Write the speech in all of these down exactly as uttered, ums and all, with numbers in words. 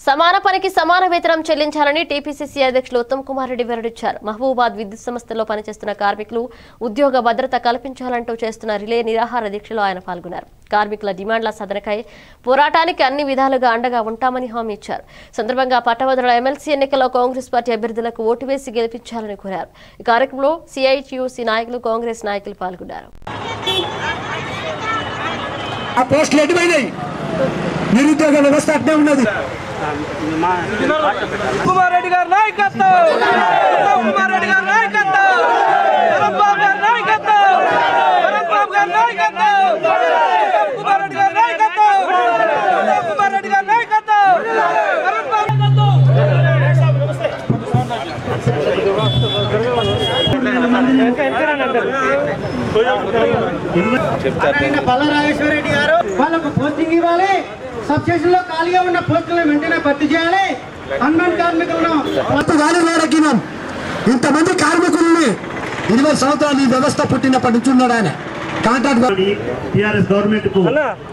సమాన పనికి సమాన వేతనం చెల్లించాలని టీపీసీసీ అధ్యక్షులు ఉత్తమ్ కుమార్ రెడ్డి వెల్లడించారు. మహబూబాబాద్ విద్యుత్ సంస్థలో పనిచేస్తున్న కార్మికులు ఉద్యోగ భద్రత కల్పించాలంటూ చేస్తున్న రిలే నిరాహార దీక్షలో ఆయన పాల్గొన్నారు. కార్మికుల డిమాండ్ల సాధనకై పోరాటానికి అన్ని విధాలుగా అండగా ఉంటామని హామీ ఇచ్చారు. సందర్భంగా పట్టభద్రుల ఎమ్మెల్సీ ఎన్నికల్లో కాంగ్రెస్ పార్టీ అభ్యర్థులకు ఓటు వేసి గెలిపించాలని కోరారు. ఈ కార్యక్రమంలో సిఐటియుసి నాయకులు, కాంగ్రెస్ నాయకులు పాల్గొన్నారు. నిరుద్యోగ వ్యవస్థ అట్నే ఉన్నది. కుమార్ రెడ్డి గారి నాయకత్వం, కుమార్ రెడ్డి గారి నాయకత్వం, బాబు గారి నాయకత్వం, బాబు గారి నాయకత్వం, కుమార్ రెడ్డి గారి నాయకత్వం, కుమార్ రెడ్డి గారి నాయకత్వం, బలరాజేశ్వర రెడ్డి గారు వాళ్ళకు పోస్టింగ్ ఇవ్వాలి. సబ్ స్టేషన్ లో ఖాళీగా ఉన్న పోస్టులను వెంటనే భర్తీ చేయాలి. అన్నం కార్మికులను ఇంతమంది కార్మికుల్ని ఇరవై సంవత్సరాలు ఈ వ్యవస్థ పుట్టినప్పటి నుంచి ఉన్నాడు ఆయన. కాంట్రాక్ట్ టీఆర్ఎస్ గవర్నమెంట్ కు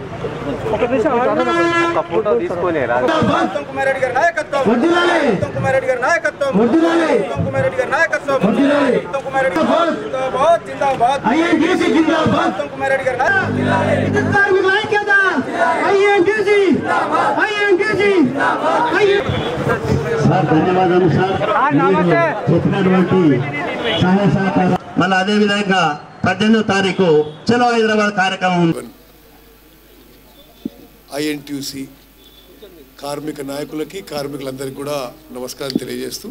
ధన్యవాదాలు సార్. చెప్పినటువంటి సహాయ సహకారం. మళ్ళీ అదే విధంగా పద్దెనిమిదో తారీఖు చలో హైదరాబాద్ కార్యక్రమం. ఐఎన్టీయూసీ కార్మిక నాయకులకి, కార్మికులందరికీ కూడా నమస్కారం తెలియజేస్తూ,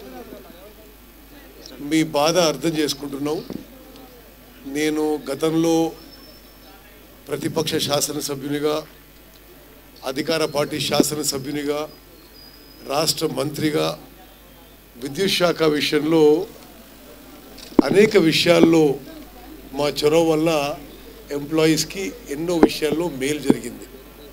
మీ బాధ అర్థం చేసుకుంటున్నాం. నేను గతంలో ప్రతిపక్ష శాసనసభ్యునిగా, అధికార పార్టీ శాసనసభ్యునిగా, రాష్ట్ర మంత్రిగా విద్యుత్ శాఖ విషయంలో అనేక విషయాల్లో మా చొరవ వల్ల ఎంప్లాయీస్కి ఎన్నో విషయాల్లో మేలు జరిగింది.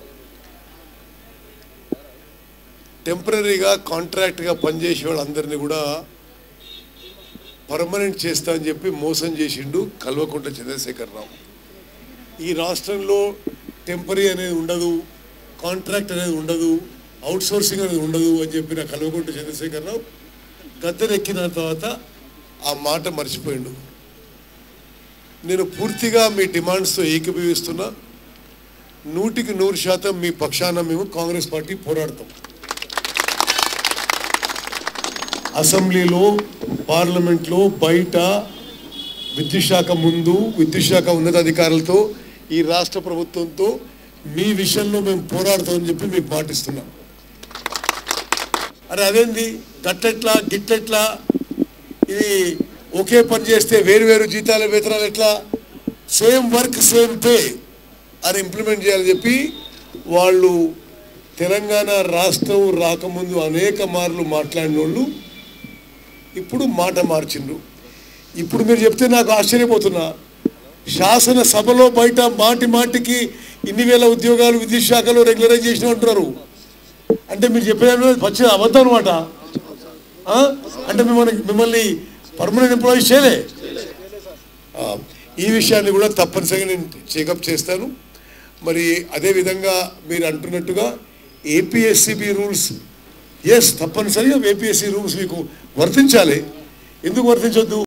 టెంపరీగా కాంట్రాక్ట్గా పనిచేసే వాళ్ళందరినీ కూడా పర్మనెంట్ చేస్తా అని చెప్పి మోసం చేసిండు కల్వకుంట్ల చంద్రశేఖరరావు. ఈ రాష్ట్రంలో టెంపరీ అనేది ఉండదు, కాంట్రాక్ట్ అనేది ఉండదు, అవుట్సోర్సింగ్ అనేది ఉండదు అని చెప్పిన కల్వకుంట్ల చంద్రశేఖరరావు గద్దెనెక్కిన తర్వాత ఆ మాట మర్చిపోయిండు. నేను పూర్తిగా మీ డిమాండ్స్తో ఏకీభవిస్తున్నా. నూటికి నూరు శాతం మీ పక్షాన మేము కాంగ్రెస్ పార్టీ పోరాడతాం. అసెంబ్లీలో, పార్లమెంట్లో, బయట, విద్యుత్ శాఖ ముందు, విద్యుత్ శాఖ ఉన్నతాధికారులతో, ఈ రాష్ట్ర ప్రభుత్వంతో మీ విషయంలో మేము పోరాడతామని చెప్పి మీకు పాటిస్తున్నాం. అరే అదేంది గట్టెట్లా గిట్టెట్లా, ఇది ఒకే పని చేస్తే వేరు వేరు జీతాల వేతనాలు ఎట్లా, సేమ్ వర్క్ సేమ్ పే అని ఇంప్లిమెంట్ చేయాలని చెప్పి వాళ్ళు తెలంగాణ రాష్ట్రం రాకముందు అనేక మార్లు మాట్లాడిన వాళ్ళు ఇప్పుడు మాట మార్చిండ్రు. ఇప్పుడు మీరు చెప్తే నాకు ఆశ్చర్యపోతున్నా. శాసనసభలో బయట మాటి మాటికి ఇన్ని వేల ఉద్యోగాలు విద్యుత్ శాఖలో రెగ్యులరైజ్ చేసిన అంటున్నారు. అంటే మీరు చెప్పేది పచ్చి అబద్ధం అనమాట. అంటే మిమ్మల్ని మిమ్మల్ని పర్మనెంట్ ఎంప్లాయీస్ చేయలే. ఈ విషయాన్ని కూడా తప్పనిసరిగా నేను చెకప్ చేస్తాను. మరి అదేవిధంగా మీరు అంటున్నట్టుగా ఏపీఎస్సీబీ రూల్స్, ఎస్ తప్పనిసరిగా ఏపీఎస్సీ రూల్స్ మీకు వర్తించాలి. ఎందుకు వర్తించొద్దు?